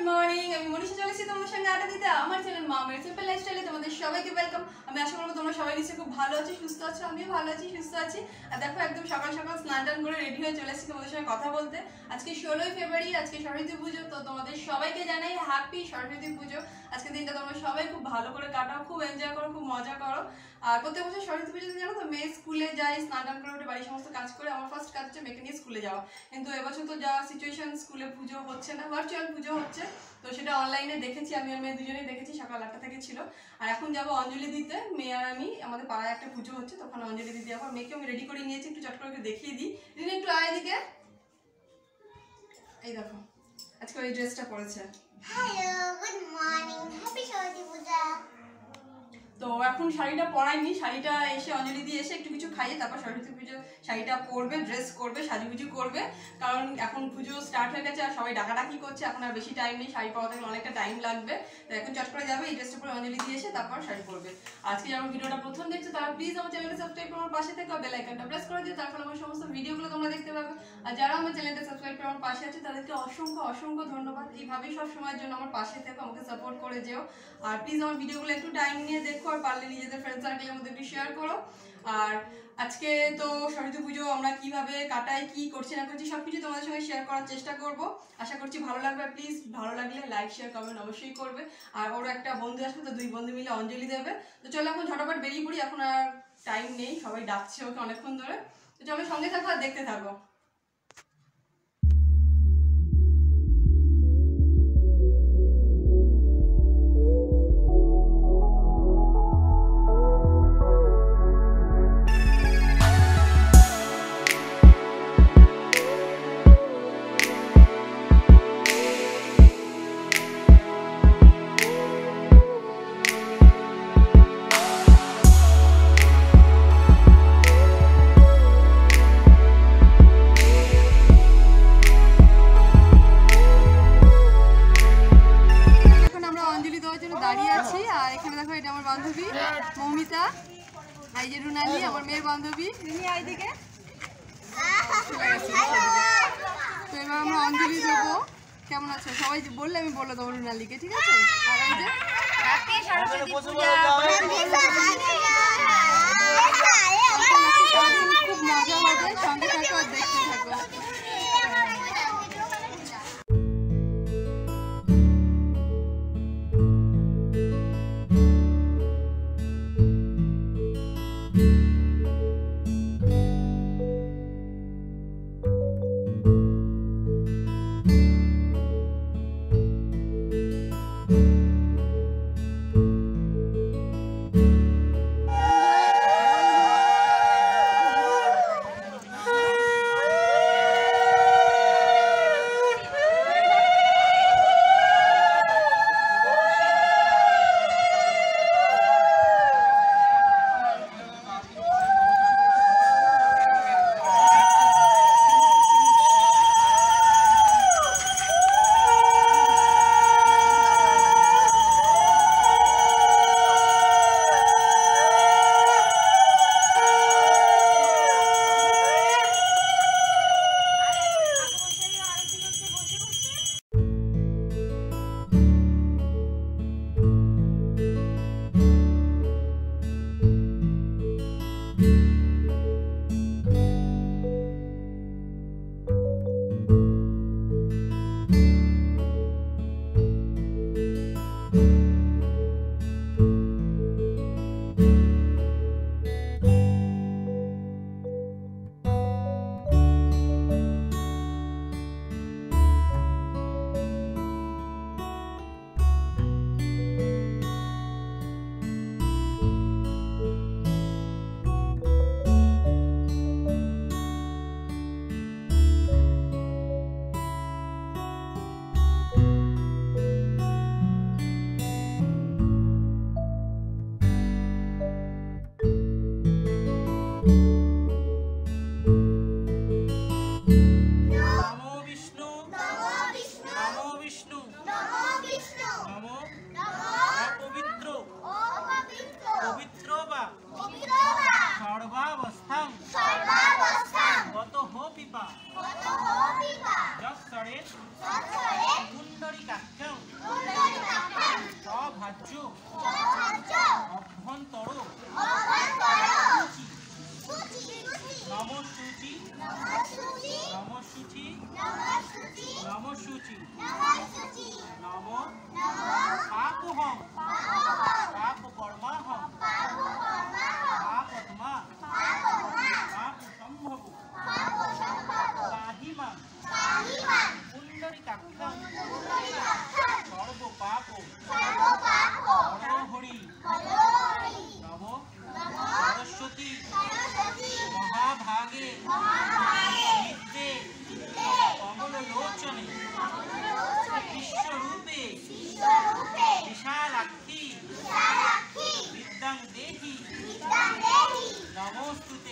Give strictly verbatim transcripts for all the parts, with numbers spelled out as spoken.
Morning, আমি মনীষা চলে এসেছি তোমাদের সঙ্গে আড্ডা দিতে। আমার চ্যানেল মামের সিম্পল লাইফস্টাইলে তোমাদের সবাইকে ওয়েলকাম। আমি আশা করবো তোমরা সবাই নিশ্চয়ই খুব ভালো আছো, সুস্থ আছো। আমিও ভালো আছি, সুস্থ আছি। আর দেখো একদম সকাল সকাল স্নান টান করে রেডি হয়ে চলে এসেছি তোমাদের সঙ্গে কথা বলতে। আজকে ষোলোই ফেব্রুয়ারি, আজকে সরস্বতী পুজো। তো তোমাদের সবাইকে জানাই হ্যাপি সরস্বতী পুজো। আজকে দিনটা তোমরা সবাই খুব ভালো করে কাটাও, খুব এনজয় করো, খুব মজা করো। আর প্রত্যেক বছর সরস্বতী পুজোতে জানো তো মেয়ে স্কুলে যায়, স্নান টান করে ওঠে, বাড়ির সমস্ত কাজ করে। আমার ফার্স্ট কাজ হচ্ছে মেয়েকে নিয়ে স্কুলে যাওয়া। কিন্তু এবছর তো যাওয়া সিচুয়েশন, স্কুলে পুজো হচ্ছে না, ভার্চুয়াল পুজো হচ্ছে। তো সেটা অনলাইনে দেখেছি, আমি আর মেয়ে দুজনেই দেখেছি, সকাল আটটা থেকে ছিল। আর এখন যাবো অঞ্জলি দিতে, মেয়ে আর আমি। আমাদের পাড়ায় একটা পুজো হচ্ছে, তখন অঞ্জলি দিতে যাবো। মেয়েকে আমি রেডি করে নিয়েছি, একটু চট করে একটু দেখিয়ে দিই। দিন একটু আয় দিকে, এই দেখো আজকে ওই ড্রেসটা পরেছে। Hello, good morning, happy Saraswati Puja. তো এখন শাড়িটা পরাইনি, শাড়িটা এসে অঞ্জলি দিয়ে এসে একটু কিছু খাইয়ে তারপর সরস্বতী পুজো শাড়িটা পরবে, ড্রেস করবে, সাজুগুজু করবে। কারণ এখন পুজো স্টার্ট হয়ে গেছে আর সবাই ডাকাডাকি করছে, এখন আর বেশি টাইম নেই, শাড়ি পরাতে গেলে অনেকটা টাইম লাগবে। তো এখন চট করে যাবে, এই ড্রেসটা পরে অঞ্জলি দিয়ে এসে তারপর শাড়ি পরবে। আজকে যখন ভিডিওটা প্রথম দেখছো তারা প্লিজ আমার চ্যানেলটা সাবস্ক্রাইব করে আমার পাশে থেকে বেল আইকনটা প্রেস করে দিও, তার ফলে আমার সমস্ত ভিডিওগুলো তোমরা দেখতে পাবে। আর যারা আমার চ্যানেলটা সাবস্ক্রাইব করে আমার পাশে আছে তাদেরকে অসংখ্য অসংখ্য ধন্যবাদ। এইভাবেই সব সময়ের জন্য আমার পাশে থেকো, আমাকে সাপোর্ট করে যেও। আর প্লিজ আমার ভিডিওগুলো একটু টাইম নিয়ে দেখো, আর পারলে নিজেদের ফ্রেন্ড সার্কেলের মধ্যে একটু শেয়ার করো। আর আজকে তো সরস্বতী পুজো আমরা কিভাবে কাটাই, কি করছি না করছি সবকিছু তোমাদের সঙ্গে শেয়ার করার চেষ্টা করব। আশা করছি ভালো লাগবে। প্লিজ ভালো লাগলে লাইক শেয়ার কমেন্ট অবশ্যই করবে। আর ওর একটা বন্ধু আসবে, তো দুই বন্ধু মিলে অঞ্জলি দেবে। তো চলো এখন ঝটাপট বেরিয়ে পড়ি, এখন আর টাইম নেই, সবাই ডাকছে ওকে অনেকক্ষণ ধরে। তো চলো সঙ্গে থাকো আর দেখতে থাকো। বান্ধবী মৌমিতা, এই যে রুনালি আমার মেয়ের বান্ধবী, এইদিকে। তো এবার আমরা অঞ্জলি দেবো। কেমন আছে সবাই বললে আমি বলে দেবো রুনালিকে, ঠিক আছে? আর এই যে হ্যাপি সরস্বতী পূজা, খুব মজা হবে, সঙ্গে থাকো আর দেখতে থাকো। খাদ্য অভ্যন্তর নমসূচি নমসূচি নমসূচি নম পাপহং পাপকর্মাহং পাপত্মা পাপসম্ভব পাহিমাং পুণ্ডরিকাক্ষং সর্বপাপ হরহরি নম সরস্বতী মহাভাগে বিদ্যে কমললোচনে বিশ্বরূপে বিশালাক্ষী বিদ্যাং দেহি নমস্তুতে।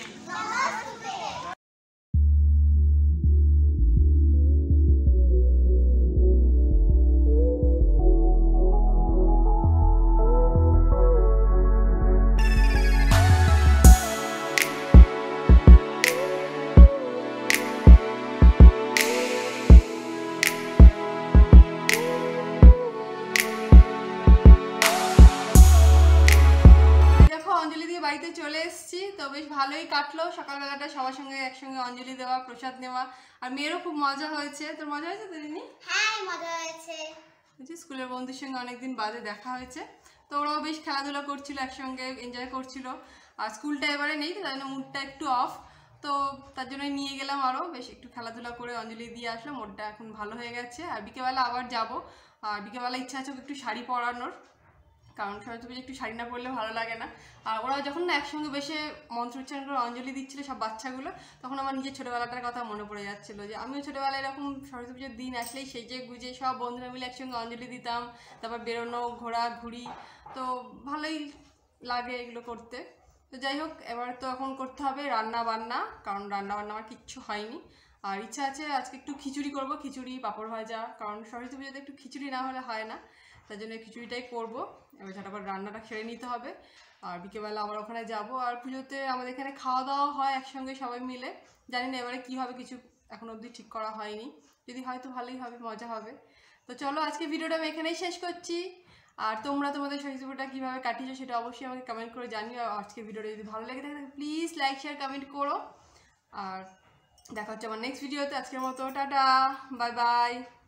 বাড়িতে চলে এসেছি, তো বেশ ভালোই কাটলো সকালবেলাটা সবার সঙ্গে একসঙ্গে অঞ্জলি দেওয়া, প্রসাদ নেওয়া, আর মেয়েরও খুব মজা হয়েছে। তোর মজা হয়েছে তো দিনি? হ্যাঁ মজা হয়েছে। স্কুলের বন্ধুর সঙ্গে অনেকদিন বাদে দেখা হয়েছে, তো ওরাও বেশ খেলাধুলা করছিল, একসঙ্গে এনজয় করছিল। আর স্কুলটা এবারে নেই, তো তাই জন্য মুডটা একটু অফ, তো তার জন্যই নিয়ে গেলাম আরও বেশ একটু খেলাধুলা করে অঞ্জলি দিয়ে আসলাম। মোডটা এখন ভালো হয়ে গেছে। আর বিকেলবেলা আবার যাব, আর বিকেলবেলা ইচ্ছা আছে একটু শাড়ি পরানোর, কারণ সরস্বতী পুজো একটু শাড়ি না পরলে ভালো লাগে না। আর ওরা যখন না একসঙ্গে বসে মন্ত্র উচ্চারণ করে অঞ্জলি দিচ্ছিল সব বাচ্চাগুলো, তখন আমার নিজের ছোটোবেলাটার কথা মনে পড়ে যাচ্ছিলো, যে আমিও ছোটোবেলায় এরকম সরস্বতী পুজোর দিন আসলেই সেজে গুজে সব বন্ধুরা মিলে একসঙ্গে অঞ্জলি দিতাম, তারপর বেরোনো, ঘোরা ঘুরি, তো ভালোই লাগে এগুলো করতে। তো যাই হোক, এবার তো এখন করতে হবে রান্না বান্না, কারণ রান্না বান্না আমার কিচ্ছু হয়নি। আর ইচ্ছা আছে আজকে একটু খিচুড়ি করব, খিচুড়ি পাঁপড় ভাজা, কারণ সরস্বতী পুজোতে একটু খিচুড়ি না হলে হয় না, তার জন্য খিচুড়িটাই করবো। এবার ঝটাপট রান্নাটা সেরে নিতে হবে, আর বিকেলবেলা আবার ওখানে যাব। আর পুজোতে আমাদের এখানে খাওয়া দাওয়া হয় একসঙ্গে সবাই মিলে, জানি না এবারে কী হবে, কিছু এখন অবধি ঠিক করা হয়নি, যদি হয়তো ভালোই হবে, মজা হবে। তো চলো আজকে ভিডিওটা আমি এখানেই শেষ করছি। আর তোমরা তোমাদের সরস্বতী পুজোটা কীভাবে কাটিয়েছো সেটা অবশ্যই আমাকে কমেন্ট করে জানিও। আর আজকে ভিডিওটা যদি ভালো লেগে থাকে প্লিজ লাইক শেয়ার কমেন্ট করো। আর দেখা হচ্ছে আমার নেক্সট ভিডিওতে। আজকের মতো টাটা, বাই বাই।